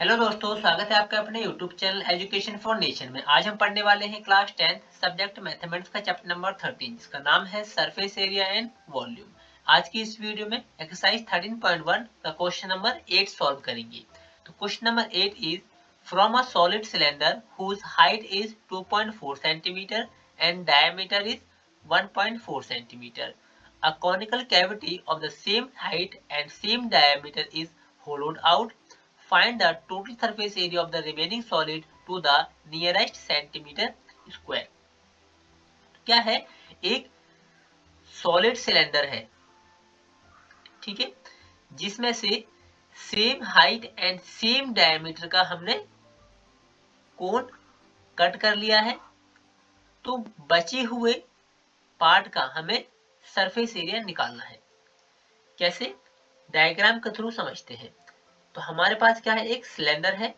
Hello दोस्तों, स्वागत है आपका अपने YouTube channel education for nation में। आज हम पढ़ने वाले हैं क्लास 10 सब्जेक्ट मैथमेटिक्स का चैप्टर नंबर 13 जिसका नाम है सरफेस एरिया एंड वॉल्यूम। आज की इस वीडियो में एक्सरसाइज 13.1 का क्वेश्चन नंबर 8 सॉल्व करेंगे। तो question number 8 is from a solid cylinder whose height is 2.4 centimetre and diameter is 1.4 centimetre, a conical cavity of the same height and same diameter is hollowed out. Find the total surface area of the remaining solid to the nearest centimeter square. क्या है? एक solid cylinder है, ठीक है, जिसमें से same height and same diameter का हमने कोन कट कर लिया है। तो बचे हुए पार्ट का हमें सरफेस एरिया निकालना है। कैसे? डायग्राम के थ्रू समझते हैं। तो हमारे पास क्या है? एक सिलेंडर है,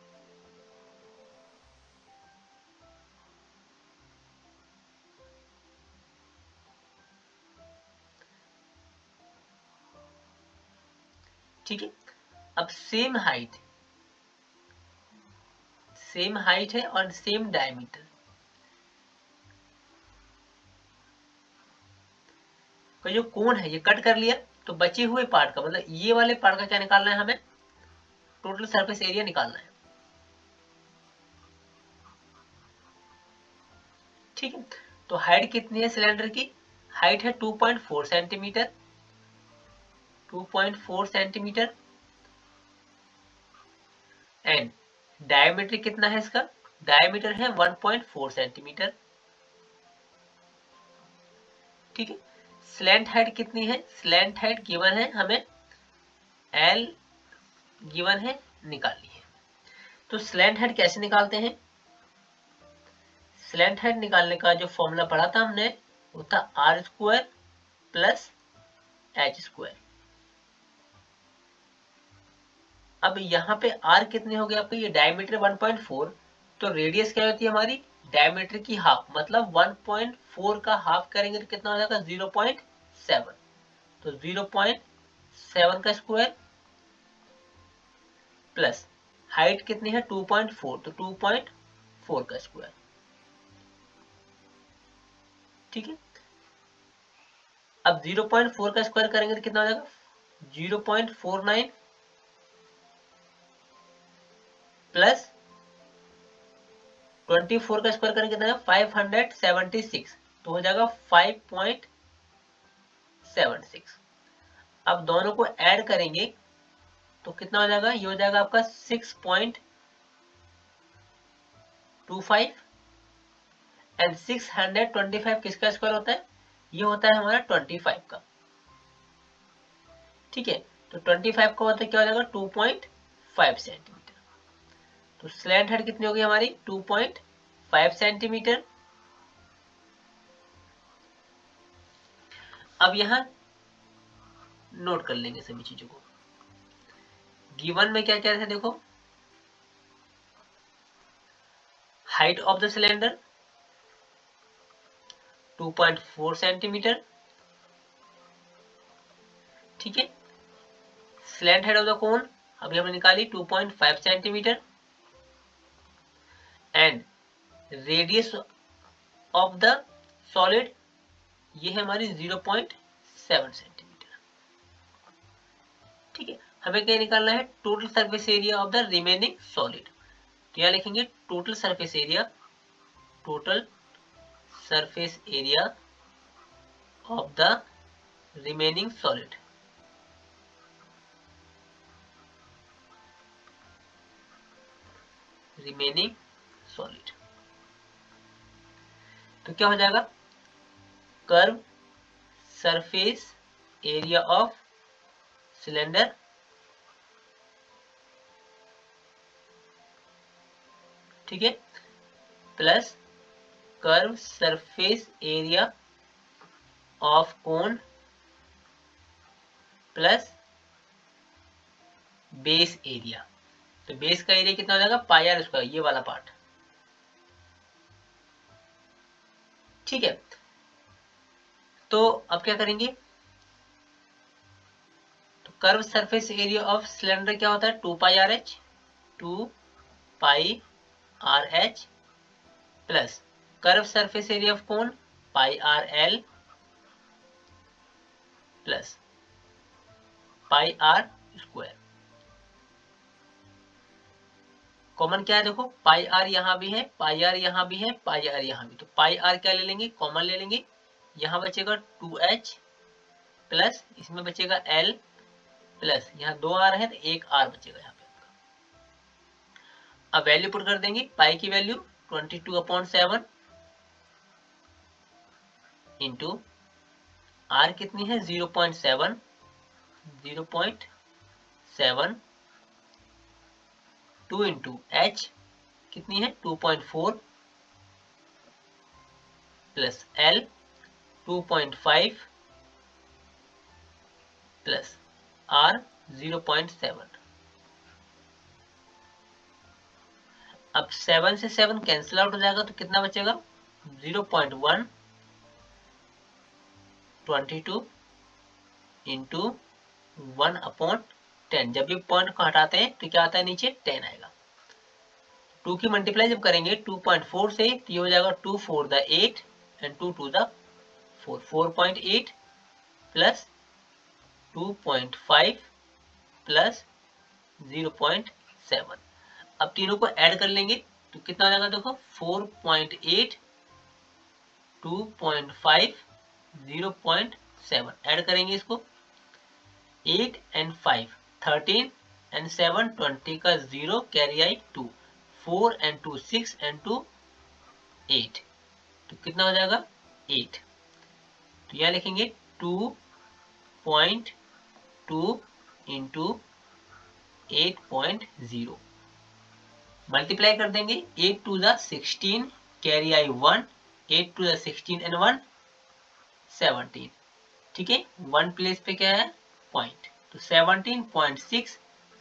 ठीक है। अब सेम हाइट है और सेम डायमीटर। का जो कोण है ये कट कर लिया, तो बचे हुए पार्ट का मतलब ये वाले पार्ट का क्या निकालना है? हमें टोटल सरफेस एरिया निकालना है, ठीक है। तो हाइट कितनी है सिलेंडर की? हाइट है 2.4 सेंटीमीटर, 2.4 सेंटीमीटर। एंड डायमीटर कितना है इसका? डायमीटर है 1.4 सेंटीमीटर, ठीक है। स्लैंट हाइट कितनी है? स्लैंट हाइट गिवन है हमें, L गिवन है, निकालनी है। तो स्लैंट हाइट कैसे निकालते हैं? स्लैंट हाइट निकालने का जो फॉर्मूला पढ़ा था हमने वो था r square plus h square. अब यहाँ पे आर कितने हो गए आपके? ये डायमीटर 1.4, तो रेडियस क्या होती है हमारी? डायमीटर की हाफ, मतलब 1.4 का हाफ करेंगे तो कितना हो जाएगा? 0.7। तो 0.7 का स्क्वायर प्लस हाइट कितनी है? 2.4, तो 2.4 का स्क्वायर, ठीक है। अब 0.4 का स्क्वायर करेंगे तो कितना हो जाएगा? 0.49 प्लस 24 का स्क्वायर करेंगे कितना? 576, तो हो जाएगा 5.76। अब दोनों को ऐड करेंगे तो कितना हो जाएगा? ये हो जाएगा आपका 6.25 एंड 625 किसका स्क्वायर होता है? ये होता है हमारा 25 का, ठीक है। तो 25 का होता है क्या हो जाएगा? 2.5 सेंटीमीटर। तो स्लैंट हाइट कितनी होगी हमारी? 2.5 सेंटीमीटर। अब यहां नोट कर लेंगे सभी चीजों को। गिवन में क्या क्या है देखो, height of the cylinder 2.4 centimetre, ठीक है। Slant height of the cone अभी हमने निकाली 2.5 centimetre and radius of the solid ये है हमारी 0.7 सेंटीमीटर, ठीक है। हमें क्या निकालना है? Total surface area of the remaining solid. तो यहां लिखेंगे total surface area, total surface area of the remaining solid, remaining solid. तो क्या हो जाएगा? Curve surface area of cylinder ठीक है plus curve surface area of cone plus base area. तो बेस का एरिया कितना हो जाएगा? पाई आर स्क्वायर, ये वाला पार्ट, ठीक है। तो अब क्या करेंगे? तो curve surface area of cylinder क्या होता है? 2 pi r h, 2 pi r h plus curve surface area of cone pi r l plus pi r square. Common क्या है देखो, पाई आर यहाँ भी है, पाई आर यहाँ भी है, पाई आर यहाँ भी, तो पाई आर क्या ले लेंगे, कॉमन ले लेंगे। यहाँ बचेगा 2h प्लस इसमें बचेगा l प्लस यहाँ 2 आर है तो 1 आर बचेगा यहाँ पे। अब वैल्यू पुट कर देंगे, पाई की वैल्यू 22/7 इंटू आर कितनी है 0.7 2 इंटू एच कितनी है 2.4 प्लस एल 2.5 प्लस आर 0.7। अब 7 से 7 कैंसिल आउट हो जाएगा तो कितना बचेगा 0.1 22 इंटू 1/10। जब भी पॉइंट को हटाते हैं तो क्या आता है नीचे 10 आएगा। 2 की मल्टीप्लाई जब करेंगे 2.4 से तो ये हो जाएगा 2 4 द 8 एंड 2 2 द 4 4.8 प्लस 2.5 प्लस 0.7। अब तीनों को ऐड कर लेंगे तो कितना हो जाएगा देखो 4.8 2.5 0.7। ऐड करेंगे इसको 8 and 5 13 and 7 20 का 0 कैरी आई 2 4 and 2 6 and 2 8 तो कितना हो जाएगा 8। तो यहां लिखेंगे 2.2 इंटू 8.0 मल्टीप्लाई कर देंगे 8 to the 16 कैरी आई 1 8 to the 16 and 1 17। ठीक है 1 प्लेस पे क्या है पॉइंट, तो 17.6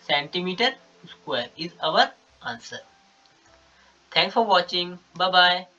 centimetre square is our answer. Thanks for watching, bye bye.